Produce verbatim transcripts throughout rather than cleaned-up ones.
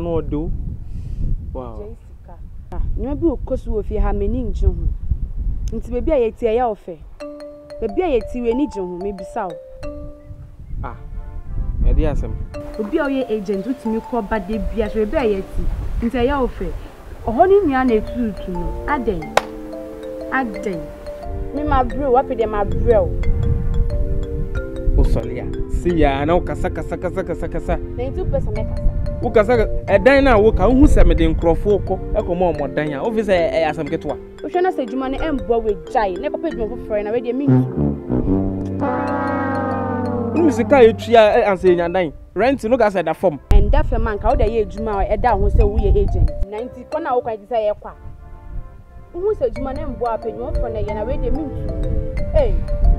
no do. Wow. Jessica. Ah, you be okosu ofie ha meni nje ho. Nti bebi a yeti ya ofe. Bebi a yeti we ni je ho me bisa o. Ah. E dey asem. Obi a oye agent utimi ko ba de bia so bebi a yeti. Nti ya ofe. Oho ni nua na etutu no. Aden. Aden. Me ma bro, what be my bro? O solia. See ya na o kasa kasa kasa kasa kasa. ninety-two percent me kasa. O kasa edan na wo ka hu se me de nkrofo ko e ko mo mo dan a. O fi se e asem ketwa. O hwe na se djuma ne embo we jai. Ne ko pe djuma fo frɛ na we de me. Unu se ka etua anse nya dan. Rent no ga se da form. And that for man ka wo da ye djuma e da ho se wo ye agent. ninety ko na wo kwa ti se ye kwa. Who said you man and boy penny for na yana way de me. Hey.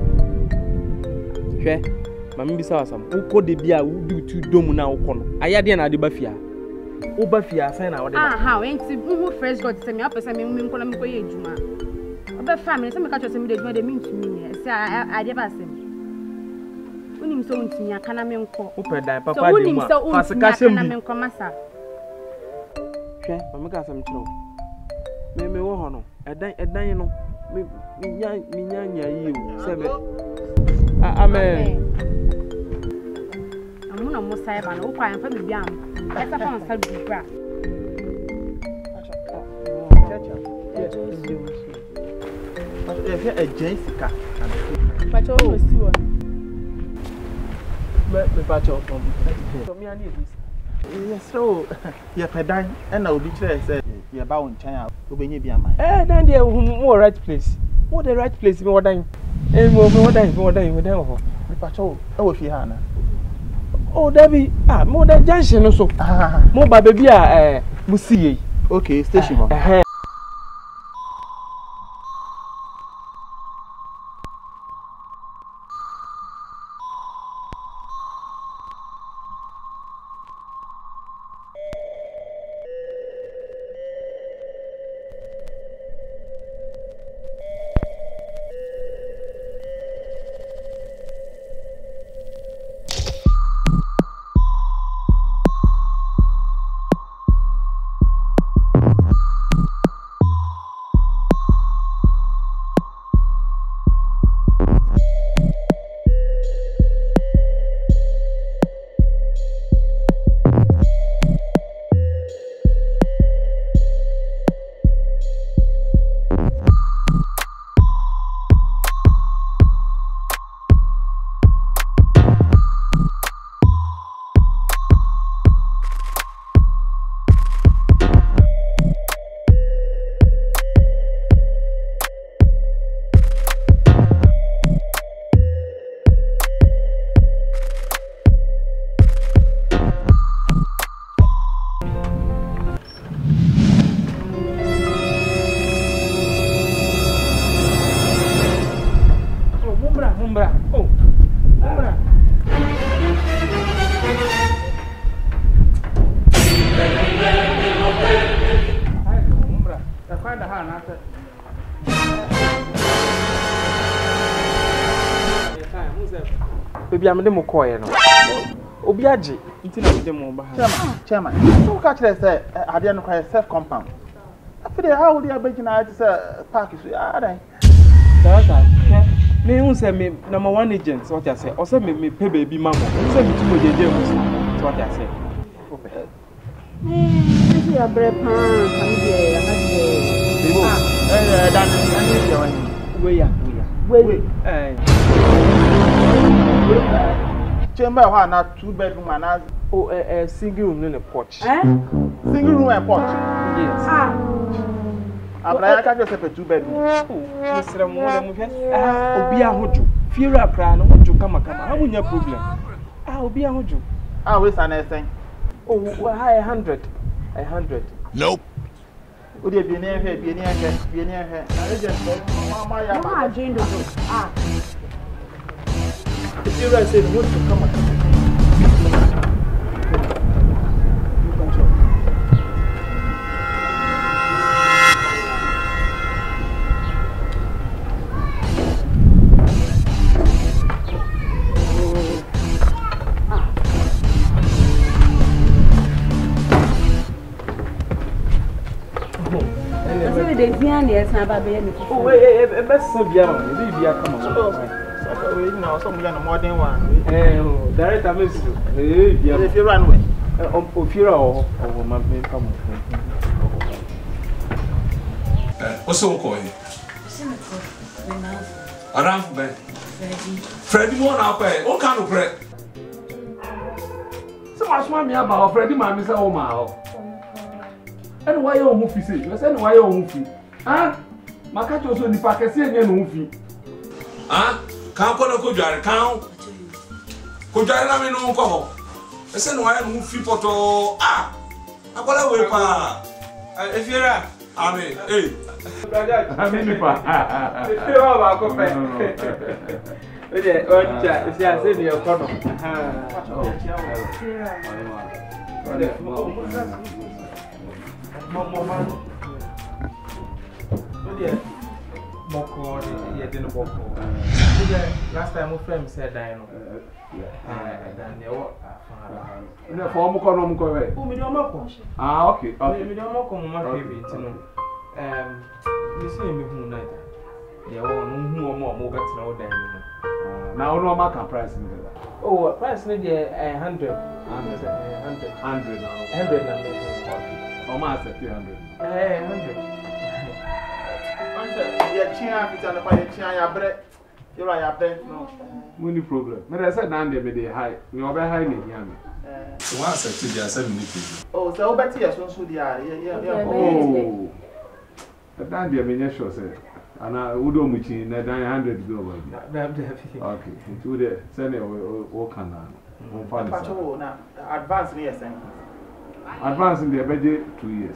Hwe, mama bi sa asam. Wo ko de bia wo bi tu dom na wo ko no. Ayade na de ba fia. Wo ba fia san na wo de. Ah ha, enti who fresh god say me apesa me me nkola me ko ye adwuma. Oba family say me ka cho say me de adwuma de me ntumi ne. Say ade ba asem. Unim so ntumi aka na me nko. Wo pe dan papa de mu. Fase ka sem bi. Na me nko masa. Hwe, mama ka asam kiro. Me me wo ho no edan edan no me nya me nya nya yi o se me amen amu na mo sai ba no wo kwa amfa me bia am esa fa on sa bibra If you're a Jessica, but oh, see one. But the patch of so me, I need this. Yes, so you're pedan, and I'll be sure said you're bound China, who be near my. Eh, then they more right place. What the right place? More dying. And more dying, more dying, with them. The patch oh, if you Hannah. Oh, Debbie, ah, more than junction also. More by baby, eh, Musi. Okay, station. Baby, I'm the Mokoy. Obiaji, until I did more. Chairman, so catch us, I didn't quite self compound. After the how the Aboriginal a package, are they? Me who say me number one agent, what I say, or say me pay baby mama, say me to the jail, what I say. This is a bread pan, come here, I had the Where ya? Wait, chamber one, not two bedroom and as oh, a single room in a porch. Single room and porch. Yes. I can't just have a two bedroom. Mister Obia Hoju, fear a plan, what you come a come. How will your problem? I'll be a Hoju. I wish I anything. Oh, a hundred. A hundred. Nope. Would you be near here? Be near here? Be near here? I just my drink the book. Ah. If you say the wood to come and come. So we dey see and yes na ba be me. Oh wait, eh best so bia ma. Bi bia come on. So we now some ya no modern one. Eh, director me so. Eh bia. If you run way. O Ofira o o ma me come on. Eh, what's on call here? Around Ben. Freddy. Freddy mo na pa e. O kan no pre. So much man me about Freddy ma me say o ma o. And why you move fi say? You say why you move fi? Ah? Maka cho so ni pa kese enye no move fi. Ah? Kan ko na ko dware kan. Ko dware na me no ko ho. You say why you move fi poto? Ah? Akola we pa. Efira. Amen. Eh. Amen ni pa. Efira ba ko pe. Oje, oja, isi ase ni e ko no. Mama, mama. Oje, boko ye de no boko. Oje, last time my friend said that no. Eh, dan ye wo afara. Na for mo ko no mo ko we. O mi do mako. Ah, okay. Okay. Mi do mako mo ma fe bi ntino. Em, mi se mi hu na da. Ye wo no hu o mo mo betina o dan ni. Now no market price in there. Oh, price ni dey one hundred. one hundred. one hundred now. one hundred na me. Almost at two hundred. Eh, one hundred. Answer, ya chia pita na pa ya chia ya bre. You right ya bre no. Money problem. Me dey say na dey me dey high. Me obe high ni here me. Eh. So one set to dey seven minutes. Oh, so obeti ya so so dia. Yeah, yeah. Oh. That dey me nye sure say. Ana udo muchi na dan one hundred go ba. Okay. Itu dey say ne o kan na. On fa ni. Pacho na advance ni yes. Advance in the budget two years.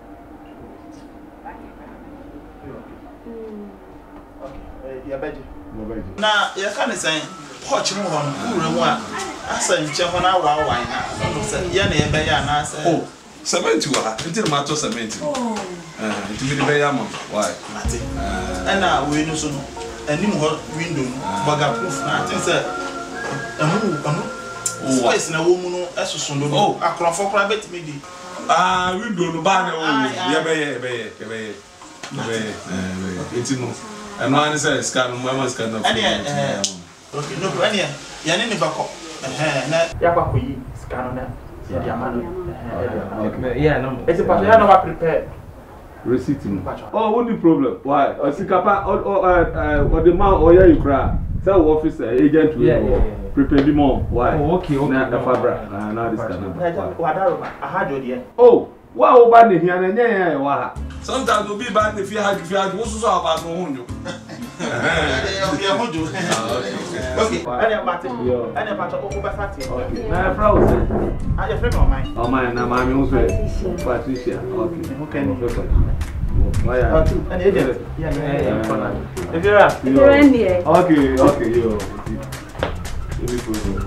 Okay. Ya budget. No budget. Na ya kan say porch mu hon ure mu a asa nche ho na wa wa na. No say ya na ya be ya na say. Oh, cement wa. Until ma to cement. Oh. Eh, it be be ya mo. Why? Mate. Eh na we no so no. Anim ho window no. Baga proof na. Tin say amu amu space na wo mu no esoso no. Oh, akrofo kra betimi di. Ah, window no ba na o. Ya be ye, be ye, be ye. Be ye. Eh, enti no. Eno an say scan no, ma scan no. Eh, okay, no, ania. Ya ne ne bako. Eh, na ya bako yi scan na. Ya dia ma no. Okay. Yeah, no. Eti pa ya no wa prepare. Receipt. Oh, what the problem? Why? Osikapa or or or the man or ya you cry. Say officer agent will yeah, yeah, yeah. prepare the more. Why? Oh, okay, okay. Na the fabric. Ah, now this kind. Wadaro ma. Aha jo de. Oh, wa o ba ne hia na nya ya wa ha. Sometimes we be ba ne fi ha fi ha wo so so aba no hunyo. Eh, okay, hunyo. Okay. Ania mate. Ania pato o ba fati. Okay. Na fra o say. Ah, your friend o mine. O mine na ma mi o so. Patricia. Okay. Okay. Why ya? Ania agent. Yeah, yeah, yeah. If you're okay, okay, yo. Any problem?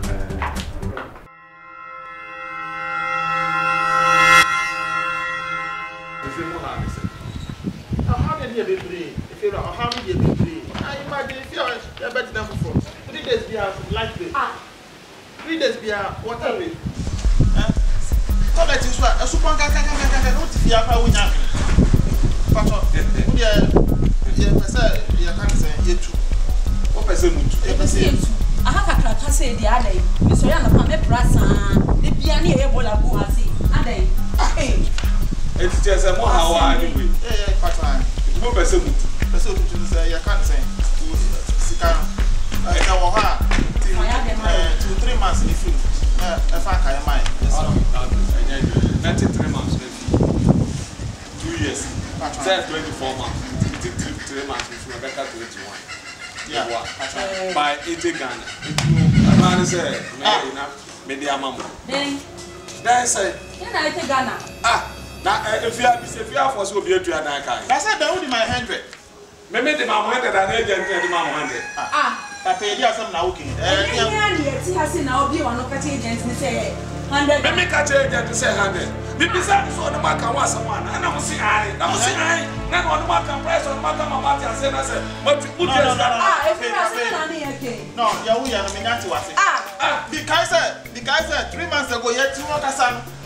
How many years be free? If you know how many years be free? I imagine if you are a better than before. Three days be a light day. Three days be a water day. Eh? So that is what a super kaka kaka kaka not if you are power winner. But what you you say you can say you too. What person mutu? E person mutu. Aha kakra ka say the other. Me so ya na pa me brasa. E bia na e bola go ase. Adai. Eh. It is just a more how are you? Eh, eh, part-time. What person mutu? Person mutu say you can say. Sika. Eh, na wo ha. Two three months if you. Eh, e fa ka e mai. ninety-three months. Two years. Say twenty-four months. Three months if Rebecca twenty-one. Yeah. By eighty Ghana. The man say, me media mama. Then. Then say. Then I take Ghana. Ah. Now if you have if you have for so be to your nine kind. I said that would my hundred. Me me the mama hundred and agent the mama hundred. Ah. I pay you some now okay. Eh. Yeah, yeah, ti hasi na obi wa no catch agent ni say hundred. Me me catch agent say hundred. Me be say so no mark one someone. Na mo see ai. Na mo see ai. Na no mark price on mark mama ti say na say. But put no, no, no, no. Ah, if you say na ni yake. No, ya wu ya no me nyanti wase. Ah. The guy said, the guy said three months ago yet you want kasan.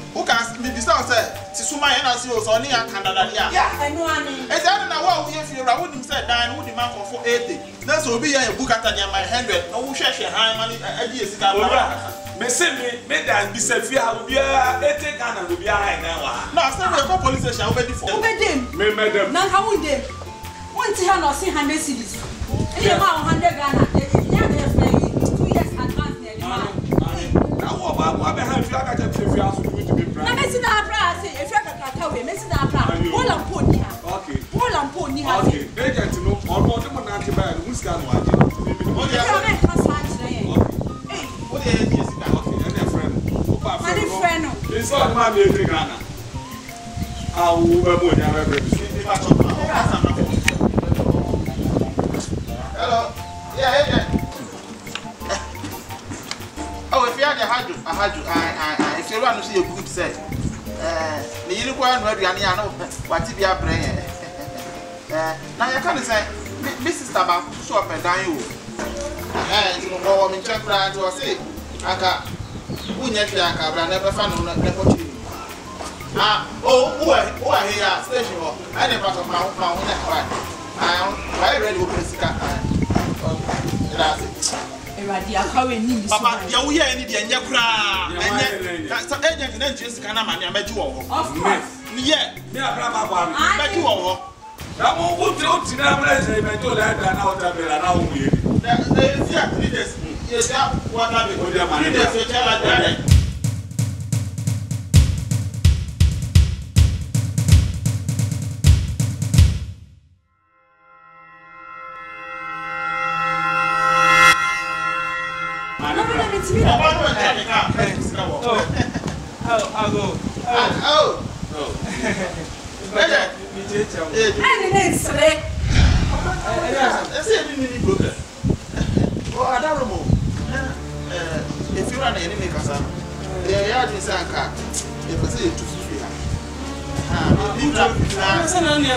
who can be beside say Sisuma and I see also near Canada. Yeah, I know Annie. As I don't know what we if you are wouldn't say dine would demand for eighty. That's will be a book at my hundred. No, we share high money ideas. Me say me me dan bi say fi ha bi eighty Ghana no bi high now. No, I say we go police station over for. Over them. Me madam. Na how we dem. One ti ha no see one hundred cedis. E dey ma one hundred Ghana. Yeah, dey pay two years advance nearly ma. Na wo ba wo be ha fi aka cha fi fi aso to be brand. Na me see na pra say e fi aka kaka we me see na pra. Wo lampo ni ha. Okay. Wo lampo ni ha. Okay. Agent no ono de mo na ti ba no muska no aje. What do you have? Ka sa anje. Eh. What do you My friend, it's not my baby Ghana. I will be more than ever. Hello. Yeah, yeah. Oh, if you had a haju, a haju, I, I, if you want to see a good set, uh, the unicorn, where you are, I know what to be a brain. Now you can't say, Missus Taba, so up and down you. And you know, I'm in check brand to say, I got. Who never never found never Ah, oh, who are who are here station or I never got my own my own I am ready to press it. That's it. Eradia kawe ni Papa, ya we are in the enya kra. Enya. So agent na just kana ma me meji wo ho. Of course. Yeah. Me abra ba ba me. Meji wo ho. Na mo wo ti o ti na bra se me to la da na o ta bela na o mu ye. The the three days. Yes, that what happened. Three days you tell us that. Oh, I'll go. Oh, oh. I didn't say. I said, you need to Oh, I don't know. If you are an enemy, Casa, they are this anchor. If I say it to Sophia. Ah, you That's an onion.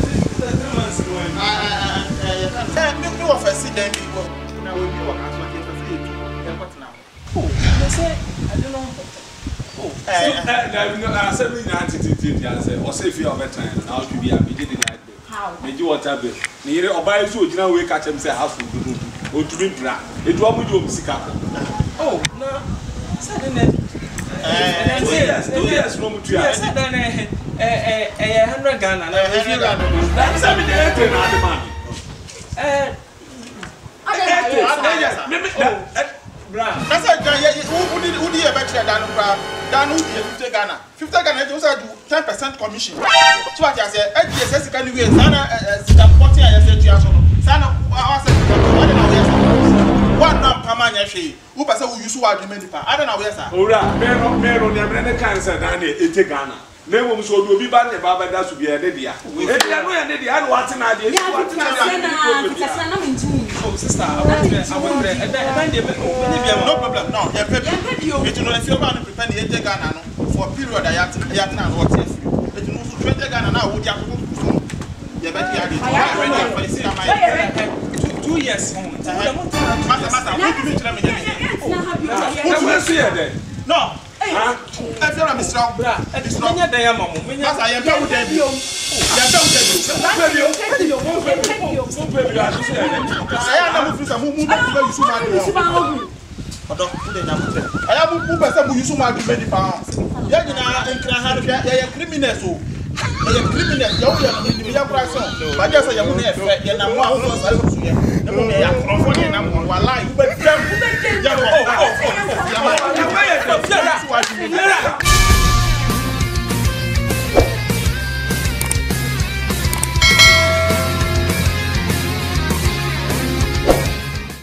I can't make no offense. Then I will be one as much as I say. What now? Oh, they say, I don't know. Oh, I said, we not to I said, or say if you have a time, now to be a beginning like that. How? Did you want to be near or buy so you know we catch him say house or to be bra? It won't be music. Oh, no. Suddenly, two years, two years from two years. A hundred Ghana. That's seven eighty and money. Eh, I That's a who did who did a better than than who did fifty Ghana. Fifty Ghana also do ten percent commission. So what I say, H S S can we Sana supporting I said to you. Sana I said one now come on yashi. Who pass who use what you mean I don't know where sir. Ora, mero mero ne cancer than eighty Ghana. Name so do be bad baba that should be a lady. If you are not a lady, I want to know oh, sister, I want to I want to no problem. No, you if you want to prepare the eighty Ghana for a period I have to have now what if you know so twenty Ghana now would you have to go to you better get two years. Master, master, no. Huh? If you're a Mister Bra, it's not a diamond. Yes, I am proud of you. I am moving some movement. I am moving some use of my twenty pounds. Yagina and Krahan, criminals. Criminals, you're price. But yes, I am not a number of life.